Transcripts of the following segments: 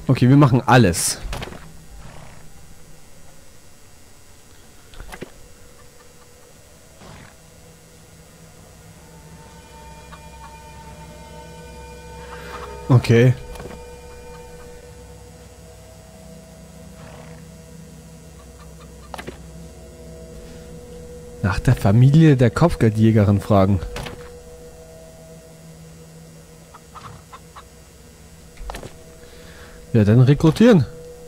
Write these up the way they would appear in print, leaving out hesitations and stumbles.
Okay, wir machen alles. Okay. Nach der Familie der Kopfgeldjägerin fragen. Ja, dann rekrutieren.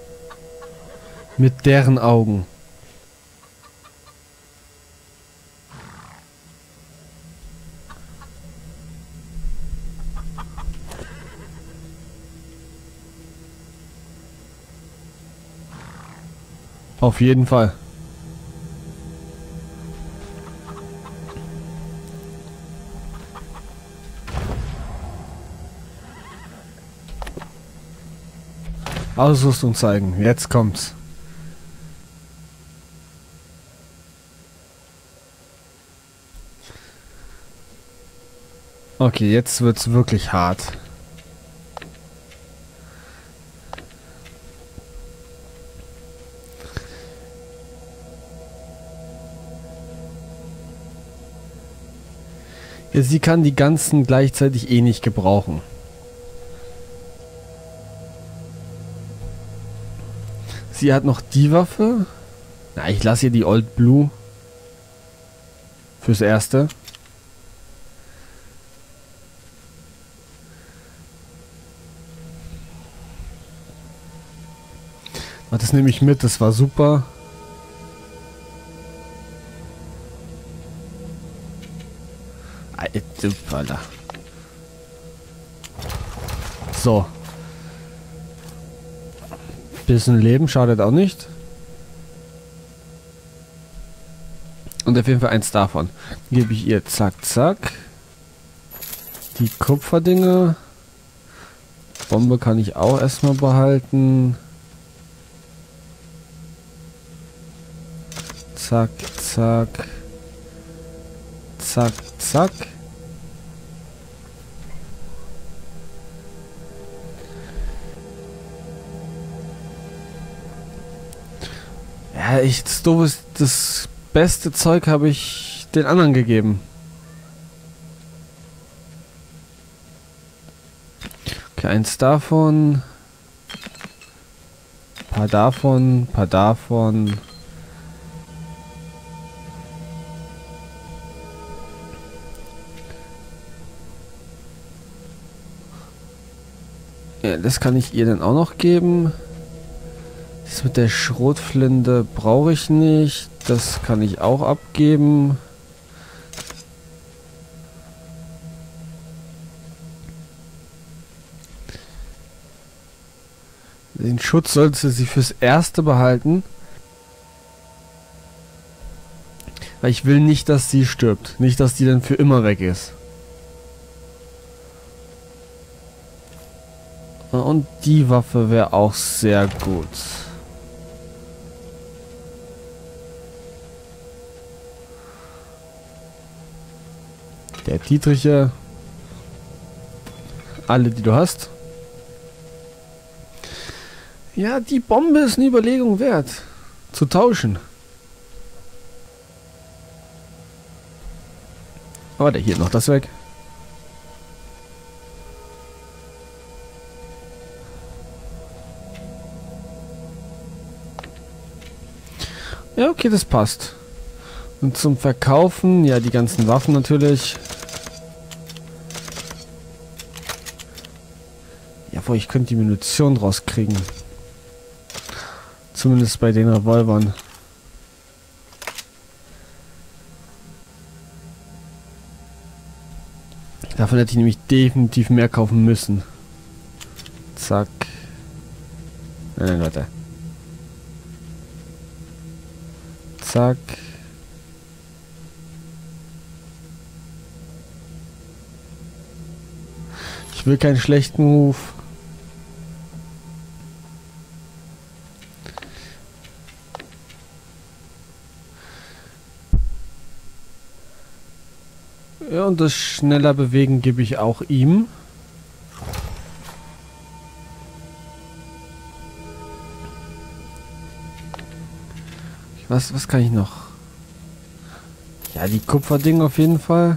Mit deren Augen. Auf jeden Fall. Ausrüstung zeigen. Jetzt kommt's. Okay, jetzt wird's wirklich hart. Ja, sie kann die ganzen gleichzeitig eh nicht gebrauchen. Sie hat noch die Waffe. Na, ich lasse ihr die Old Blue. Fürs Erste. Das nehme ich mit, das war super. Alter. So. Bisschen Leben schadet auch nicht. Und auf jeden Fall eins davon. Gebe ich ihr zack, zack. Die Kupferdinger. Bombe kann ich auch erstmal behalten. Zack, zack. Zack, zack. Ja, das Doofe ist, das beste Zeug habe ich den anderen gegeben. Okay, eins davon. Paar davon, paar davon. Ja, das kann ich ihr dann auch noch geben. Das mit der Schrotflinte brauche ich nicht. Das kann ich auch abgeben. Den Schutz sollte sie fürs Erste behalten. Weil ich will nicht, dass sie stirbt. Nicht, dass die dann für immer weg ist. Und die Waffe wäre auch sehr gut. Der Dietriche. Alle, die du hast. Ja, die Bombe ist eine Überlegung wert. Zu tauschen. Warte, hier noch das weg. Ja, okay, das passt. Und zum Verkaufen, ja, die ganzen Waffen natürlich. Jawohl, ich könnte die Munition rauskriegen. Zumindest bei den Revolvern. Davon hätte ich nämlich definitiv mehr kaufen müssen. Zack. Nein, warte. Zack. Ich will keinen schlechten Move. Ja, und das schneller bewegen gebe ich auch ihm. Was kann ich noch? Ja, die Kupferding auf jeden Fall.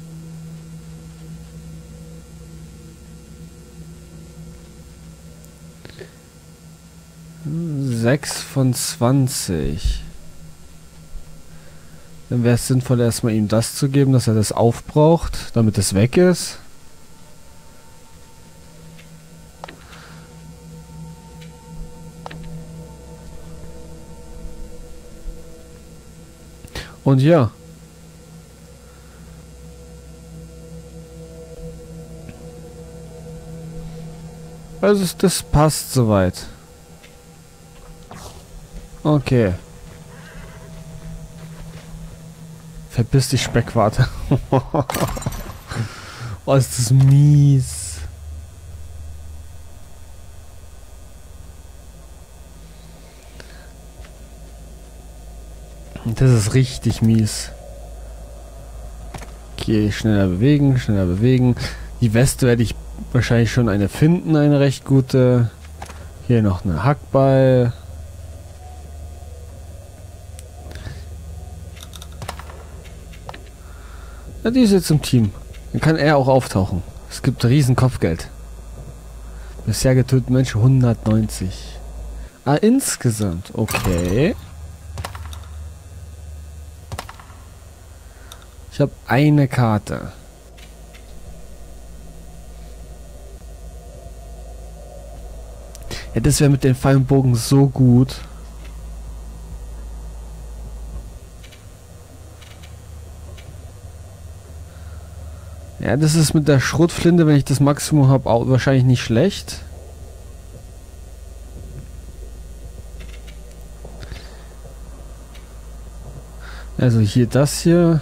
Hm, 6 von 20. Dann wäre es sinnvoll, erstmal ihm das zu geben, dass er das aufbraucht, damit es weg ist. Und ja. Also das passt soweit. Okay. Verpiss dich, Speckwarte. Oh, ist das mies. Das ist richtig mies. Okay, schneller bewegen, schneller bewegen. Die Weste werde ich wahrscheinlich schon eine finden, eine recht gute. Hier noch eine Hackball. Ja, die ist jetzt im Team. Dann kann er auch auftauchen. Es gibt riesen Kopfgeld. Bisher getötete Menschen 190. Ah, insgesamt. Okay. Ich habe eine Karte. Ja, das wäre mit den Pfeil und Bogen so gut. Ja, das ist mit der Schrotflinte, wenn ich das Maximum habe, auch wahrscheinlich nicht schlecht. Also hier das hier.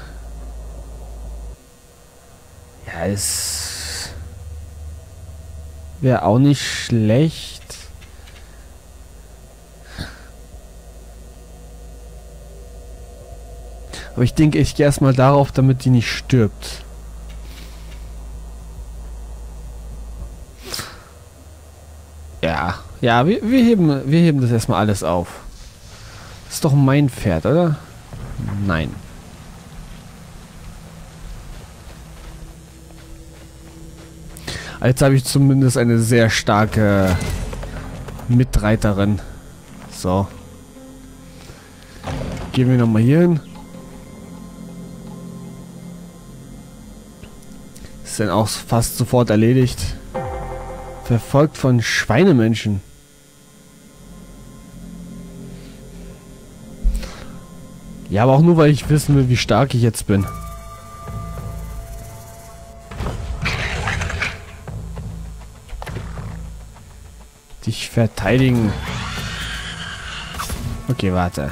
Ja, es wäre auch nicht schlecht. Aber ich denke, ich gehe erstmal darauf, damit die nicht stirbt. Ja, ja, wir heben das erstmal alles auf. Das ist doch mein Pferd, oder? Nein. Jetzt habe ich zumindest eine sehr starke Mitreiterin. So. Gehen wir nochmal hier hin. Ist dann auch fast sofort erledigt. Verfolgt von Schweinemenschen. Ja, aber auch nur, weil ich wissen will, wie stark ich jetzt bin. Dich verteidigen. Okay, warte.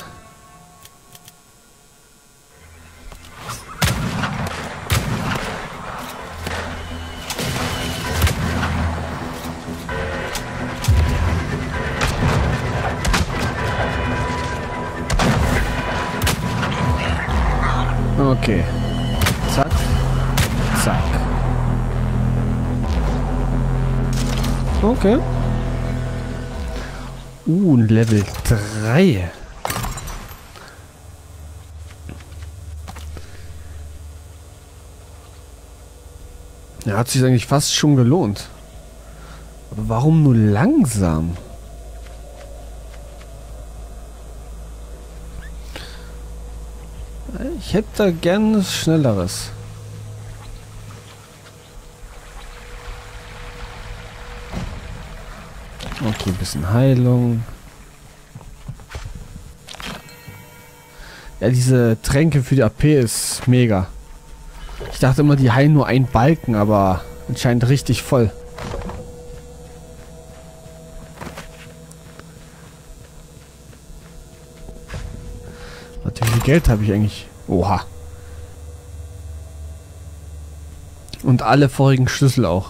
Okay. Zack. Zack. Okay. Level 3. Ja, hat sich eigentlich fast schon gelohnt. Aber warum nur langsam? Ich hätte da gern was Schnelleres. Okay, ein bisschen Heilung. Ja, diese Tränke für die AP ist mega. Ich dachte immer, die heilen nur einen Balken, aber anscheinend richtig voll. Warte, wie viel Geld habe ich eigentlich? Oha. Und alle vorigen Schlüssel auch.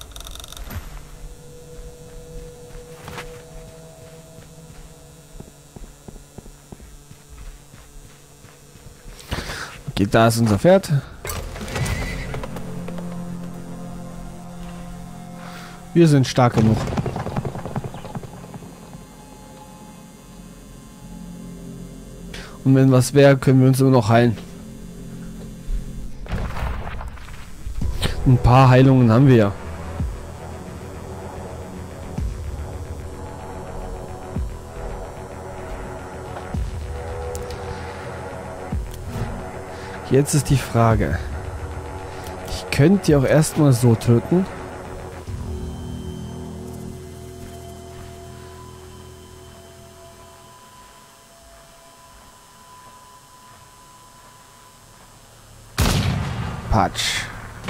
Okay, da ist unser Pferd. Wir sind stark genug. Und wenn was wäre, können wir uns immer noch heilen. Ein paar Heilungen haben wir ja. Jetzt ist die Frage. Ich könnte die auch erstmal so töten. Patsch.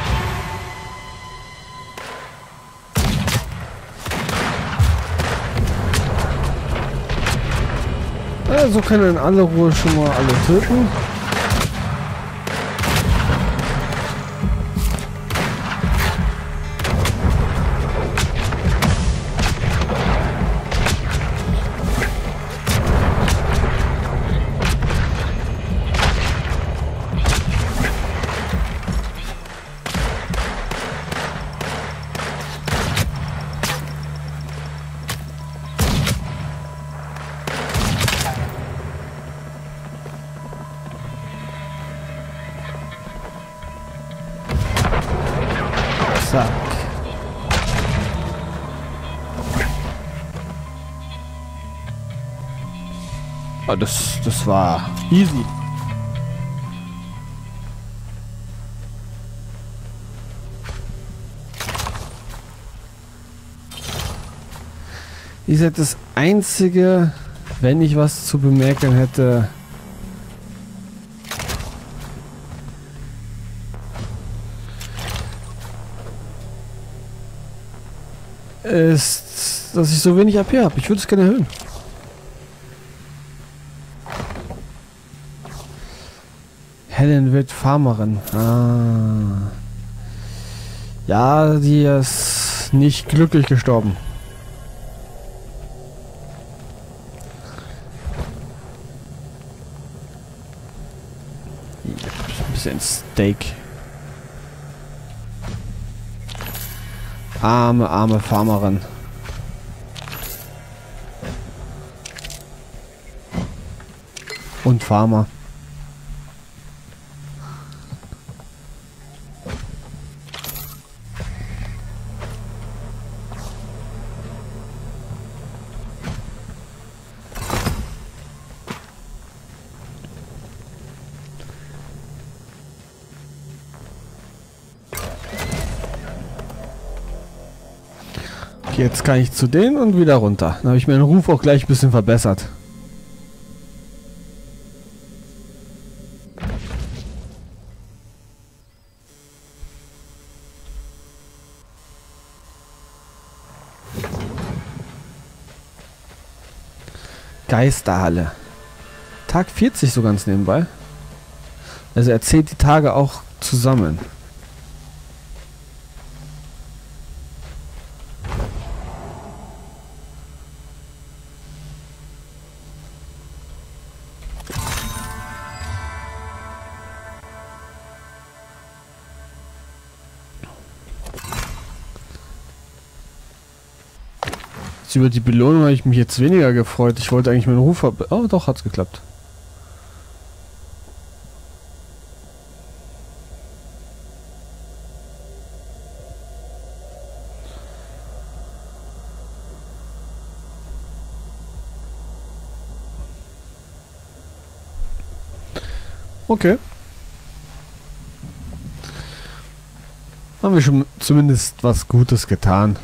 So können in aller Ruhe schon mal alle töten. Zack. Oh, das war easy. Wie gesagt, das Einzige, wenn ich was zu bemerken hätte, ist, dass ich so wenig AP habe. Ich würde es gerne erhöhen. Helen wird Farmerin. Ah. Ja, die ist nicht glücklich gestorben. Ein bisschen Steak. Arme Farmerin. Und Farmer. Jetzt kann ich zu denen und wieder runter. Dann habe ich meinen Ruf auch gleich ein bisschen verbessert. Geisterhalle. Tag 40 so ganz nebenbei. Also er zählt die Tage auch zusammen. Über die Belohnung habe ich mich jetzt weniger gefreut. Ich wollte eigentlich meinen Ruf... Oh, doch, hat's geklappt. Okay. Haben wir schon zumindest was Gutes getan.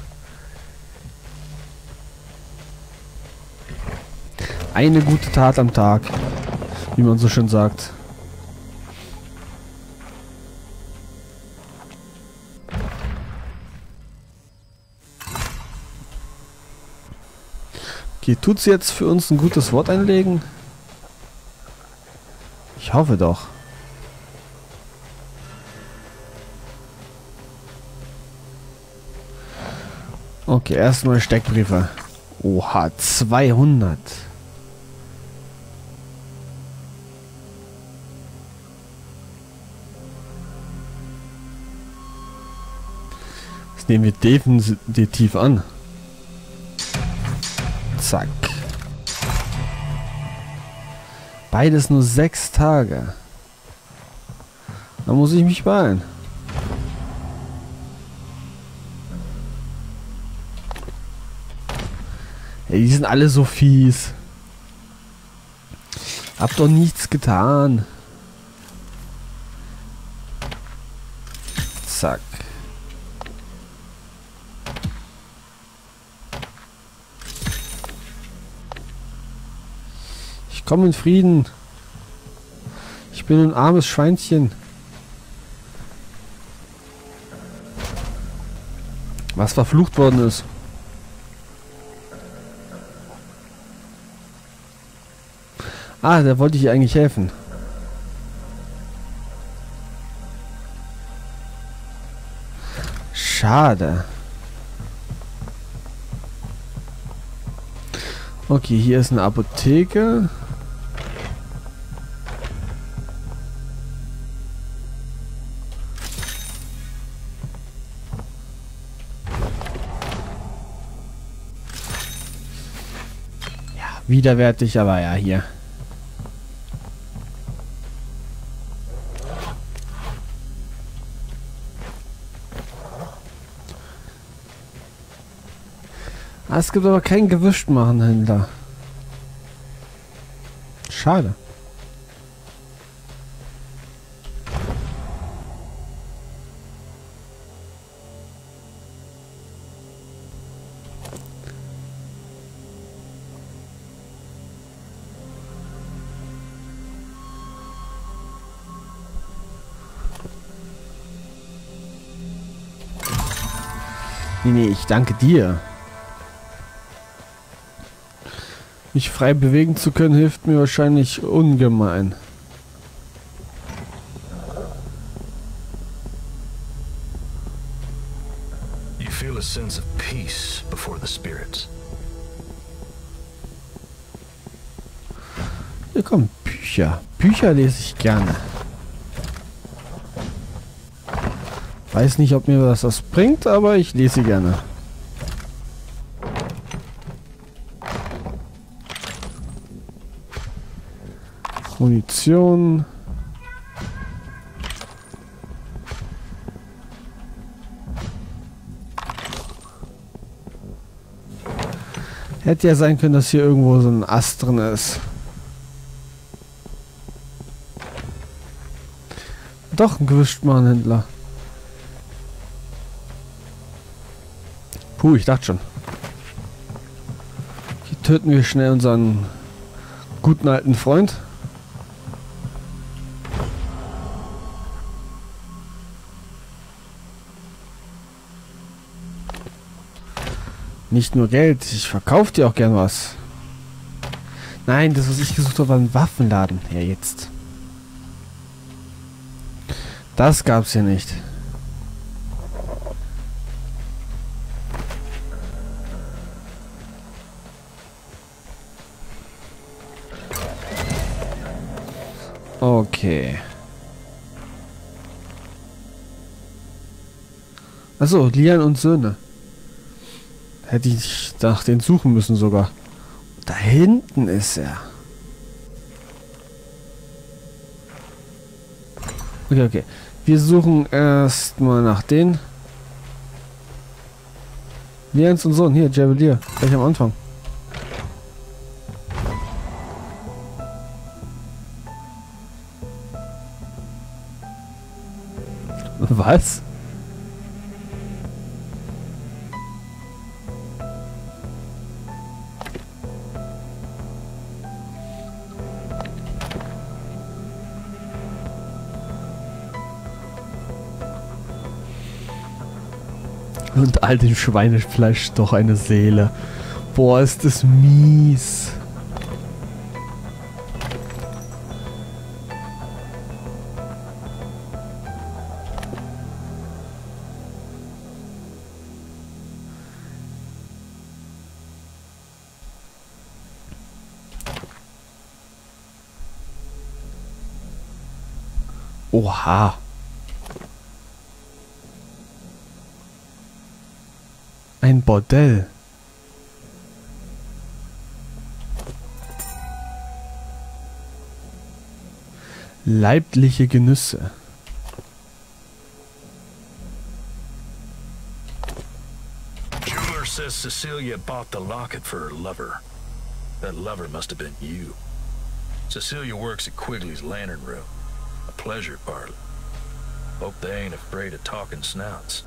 Eine gute Tat am Tag, wie man so schön sagt. Okay, tut sie jetzt für uns ein gutes Wort einlegen? Ich hoffe doch. Okay, erstmal Steckbriefe. Oha, 200. Nehmen wir definitiv an. Zack. Beides nur 6 Tage. Da muss ich mich beeilen. Ey, die sind alle so fies. Hab doch nichts getan. Zack. Ich komme in Frieden. Ich bin ein armes Schweinchen. Was verflucht worden ist. Ah, da wollte ich eigentlich helfen. Schade. Okay, hier ist eine Apotheke. Ja, widerwärtig, aber ja, hier. Es gibt aber keinen Gewischtmachenhändler. Schade. Nee, ich danke dir. Mich frei bewegen zu können, hilft mir wahrscheinlich ungemein. You feel a sense of peace before the spirits. Hier kommen Bücher. Bücher lese ich gerne. Weiß nicht, ob mir das bringt, aber ich lese sie gerne. Munition. Hätte ja sein können, dass hier irgendwo so ein Ast drin ist. Doch, ein Gewischtmachenhändler. Puh, ich dachte schon. Hier töten wir schnell unseren guten alten Freund. Nicht nur Geld, ich verkaufe dir auch gern was. Nein, das, was ich gesucht habe, war ein Waffenladen. Ja, jetzt. Das gab's hier nicht. Okay. Achso, Lian und Söhne. Hätte ich nach denen suchen müssen sogar. Da hinten ist er. Okay, okay. Wir suchen erstmal nach denen. Lians und Sohn. Hier, Javelier. Gleich am Anfang. Was? Und all dem Schweinefleisch doch eine Seele. Boah, ist das mies. Oha. Ein Bordell. Leibliche Genüsse. Jeweler says Cecilia bought the locket for her lover. That lover must have been you. Cecilia works at Quigley's Lantern Room, a pleasure parlor. Hope they ain't afraid of talking snouts.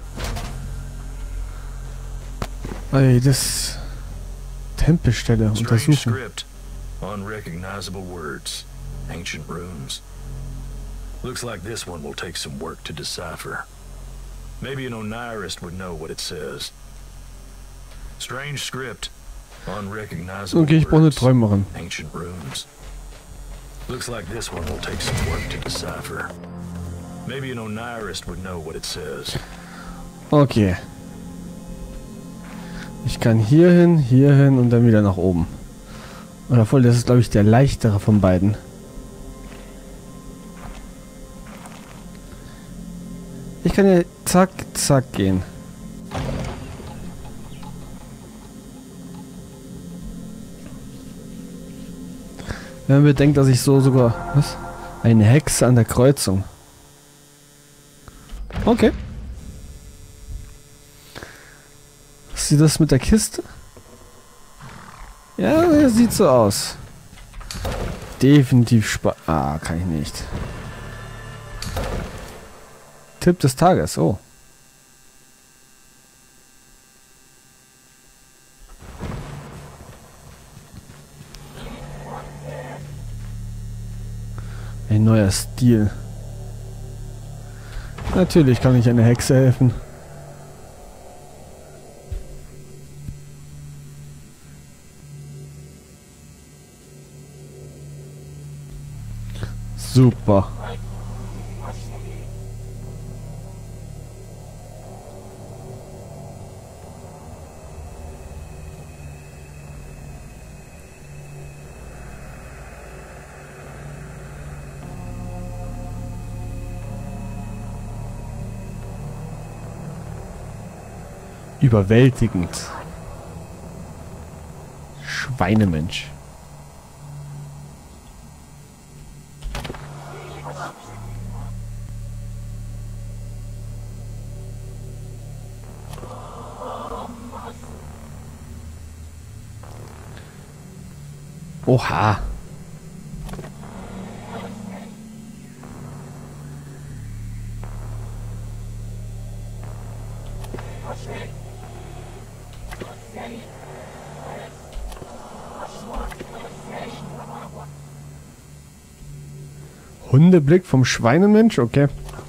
Ey, das... Tempelstelle Strange untersuchen. script, unrecognizable words, ancient runes. Looks like this one will take some work to decipher. Maybe an Onirist would know what it says. Strange script, unrecognizable Okay, ich brauche eine words, Träumerin. ancient runes. Looks like this one will take some work to decipher. Maybe an Onirist would know what it says. Okay. Ich kann hier hin und dann wieder nach oben. Oder voll, das ist glaube ich der leichtere von beiden. Ich kann ja zack, zack gehen. Wenn man bedenkt, dass ich so sogar... Was? Eine Hexe an der Kreuzung. Okay. Sieht das mit der Kiste? Ja, sieht so aus. Definitiv Ah, kann ich nicht. Tipp des Tages, oh. Ein neuer Stil. Natürlich kann ich einer Hexe helfen. Super. Überwältigend. Schweinemensch. Oha. Hundeblick vom Schweinemensch, okay.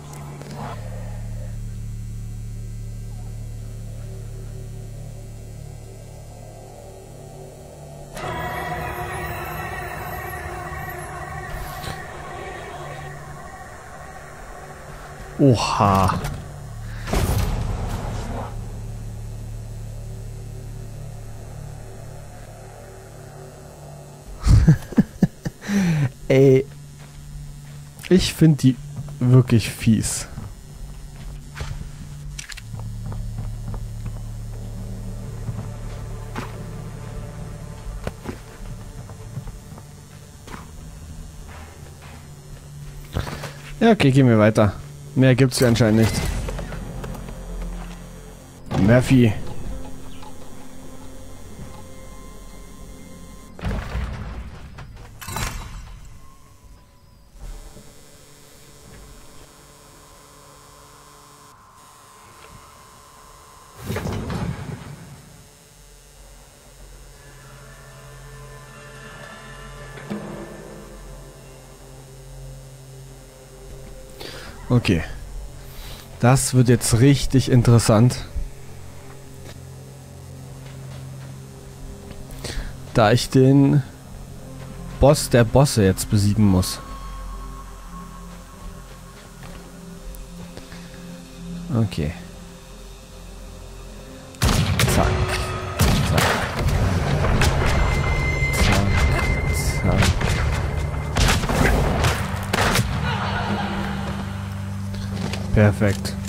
Oha. Ey. Ich finde die wirklich fies. Ja, okay, gehen wir weiter. Mehr gibt's hier anscheinend nicht. Murphy. Okay. Das wird jetzt richtig interessant. Da ich den Boss der Bosse jetzt besiegen muss. Okay. Zack. Zack. Zack. Zack. Perfekt.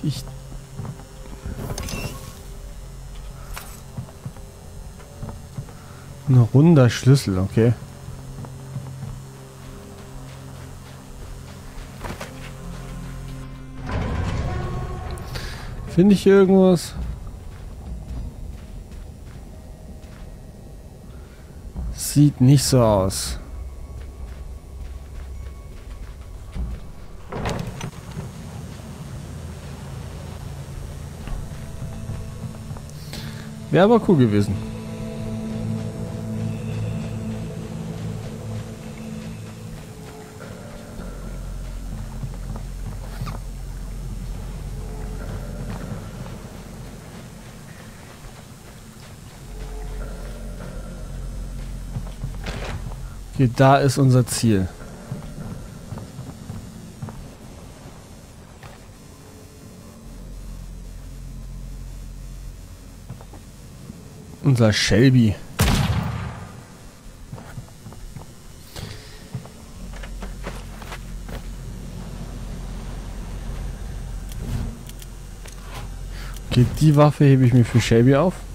Ein runder Schlüssel, okay. Finde ich irgendwas? Sieht nicht so aus. Wäre aber cool gewesen. Okay, da ist unser Ziel. Unser Shelby. Okay, die Waffe hebe ich mir für Shelby auf.